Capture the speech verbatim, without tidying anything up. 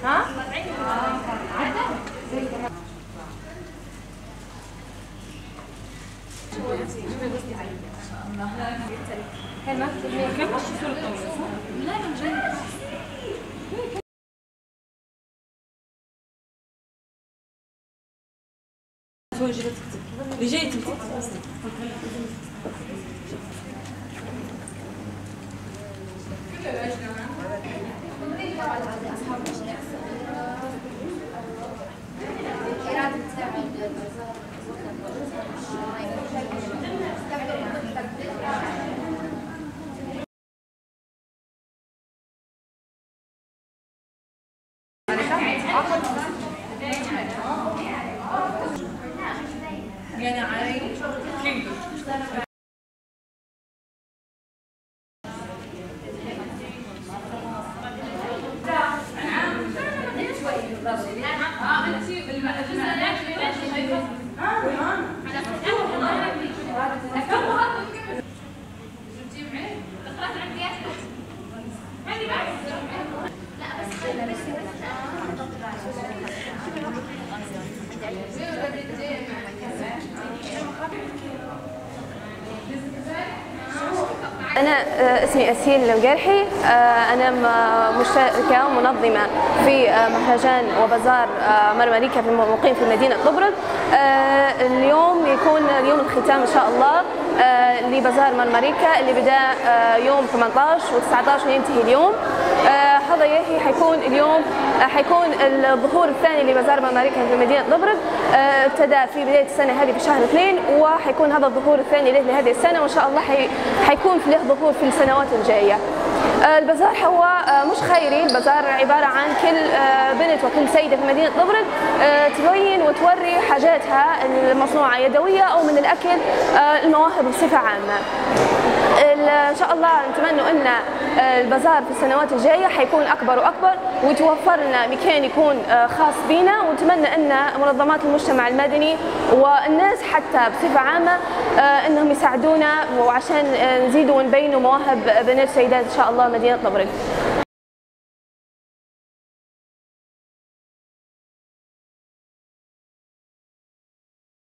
ها؟ هل ما اللي جاي تكتب يعني علي كيلو أنا اسمي أسيل القرحي، أنا مشتركة ومنظمة في مهرجان وبازار مرمريكا في مقيم في مدينة طبرق. اليوم يكون اليوم الختام إن شاء الله لبازار مرمريكا اللي بدأ يوم ثمانية عشر وتسعة عشر وينتهي اليوم. هذا يحيي حيكون اليوم حيكون الظهور الثاني لبازار مرمريكا في مدينة طبرق، ابتدى في بداية السنة هذه في شهر اثنين، وحيكون هذا الظهور الثاني له لهذه السنة، وإن شاء الله حي... حيكون له ظهور في السنوات الجاية. البازار هو مش خيري، البازار عبارة عن كل بنت وكل سيدة في مدينة طبرق تبين وتوري حاجاتها المصنوعة يدوية أو من الأكل، المواهب بصفة عامة. إن شاء الله نتمنى أن البازار في السنوات الجاية حيكون أكبر وأكبر، ويتوفر لنا مكان يكون خاص بنا، ونتمنى أن منظمات المجتمع المدني والناس حتى بصفة عامة أنهم يساعدونا وعشان نزيدوا ونبينوا مواهب بنات سيدات إن شاء الله مدينة طبرق.